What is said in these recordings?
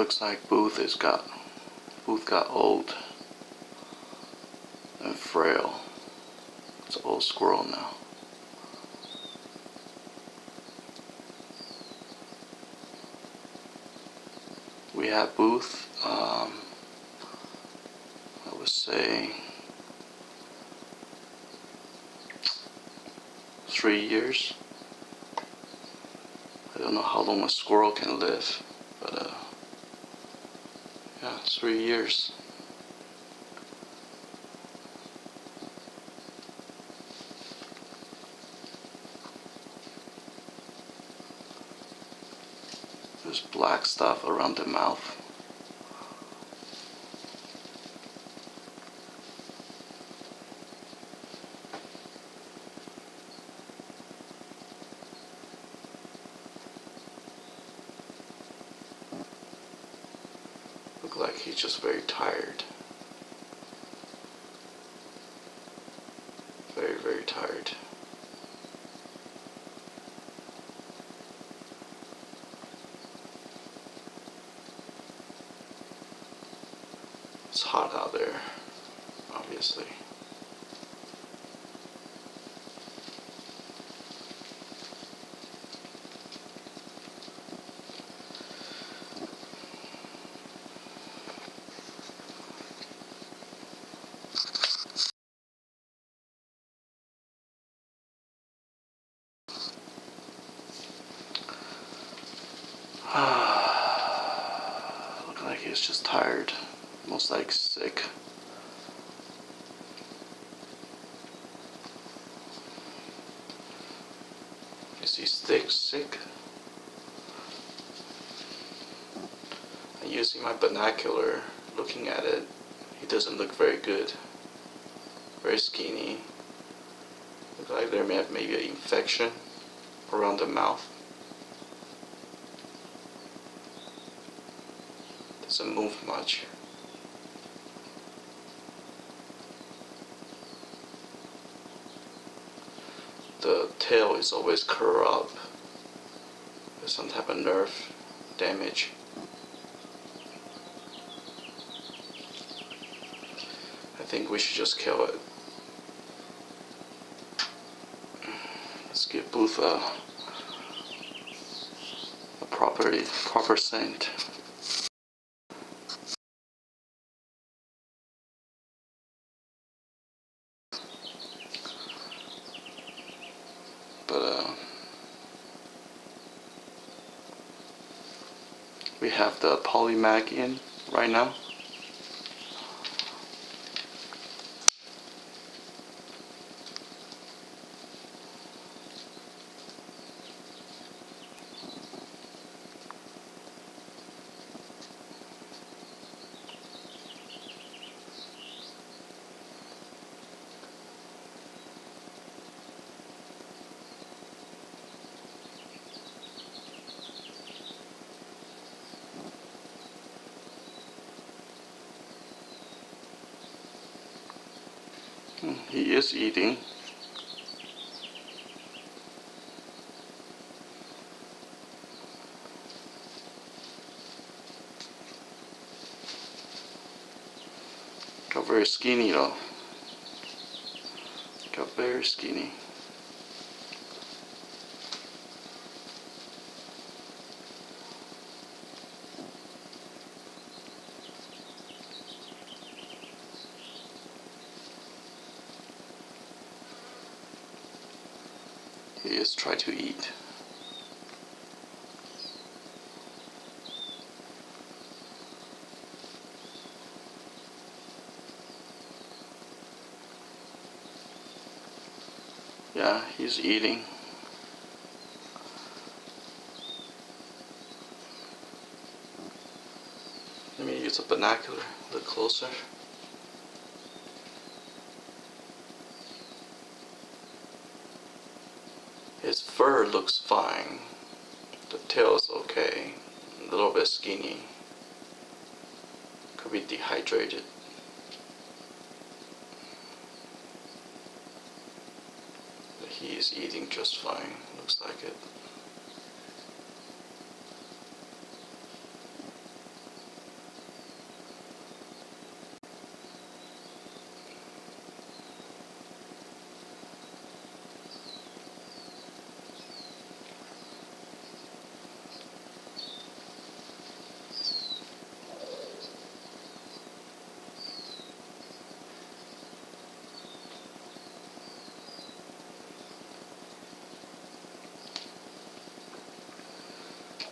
looks like Booth got old and frail. It's an old squirrel now. We have Booth, I would say 3 years. I don't know how long a squirrel can live, but yeah, 3 years. There's black stuff around the mouth. Look like he's just very tired. Very, very tired. It's hot out there, obviously. Look like he's just tired, most like sick. Is he sick? I'm using my binocular, looking at it. He doesn't look very good. Very skinny. Look like there may have maybe an infection around the mouth. Doesn't move much. The tail is always curled up. There's some type of nerve damage. I think we should just kill it. Let's give Booth a proper scent. But we have the polymag in right now. He is eating. Got very skinny though. Got very skinny. He is trying to eat. Yeah, he's eating. Let me use a binocular, look closer. His fur looks fine. The tail is okay. A little bit skinny. Could be dehydrated. But he is eating just fine. Looks like it.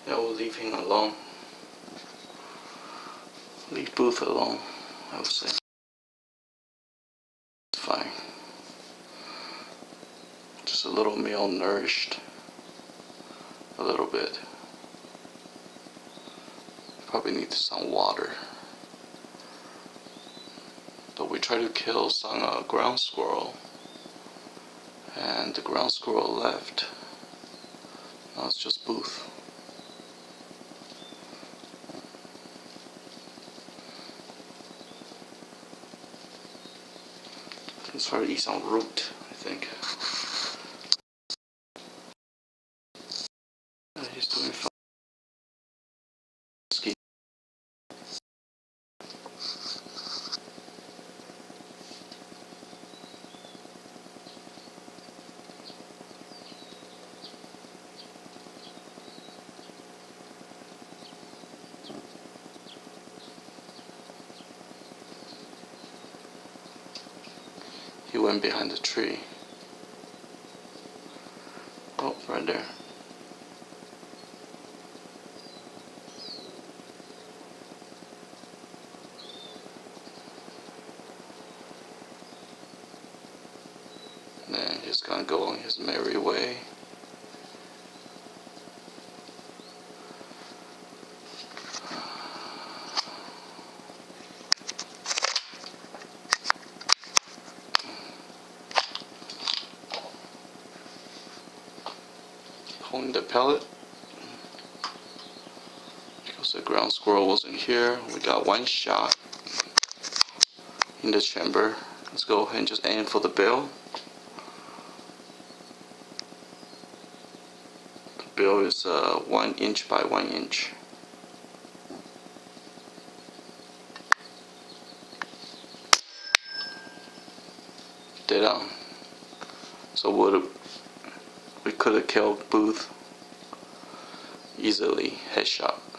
Yeah, we'll leave him alone. Leave Booth alone, I would say. It's fine. Just a little malnourished. A little bit. Probably needs some water. But we tried to kill some ground squirrel. And the ground squirrel left. Now it's just Booth. Let's try to eat some root, I think. He's doing fine. Ski. He went behind the tree. Oh, right there. Then he's gonna go on his merry way. Holding the pellet. Because the ground squirrel wasn't here, we got one shot in the chamber. Let's go ahead and just aim for the bill. The bill is 1 inch by 1 inch. Dead on. So we could have killed Booth easily, headshot.